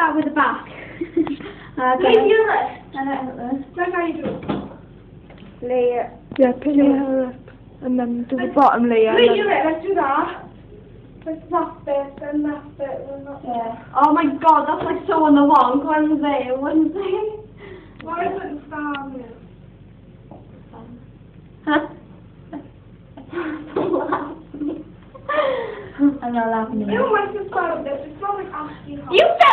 start with the back. Leave your list. I don't know. That's how you do it. Lay it. Yeah, pin your hair up. And then to the bottom layer. Leave your list. Let's do that. Let's that bit and that bit and that bit. Yeah. Oh my god, that's like so on the wrong. One's there, one's there. Why is it down here? Huh? Don't laugh at me. I'm not laughing at You you. want to start this. It's not like asking how. You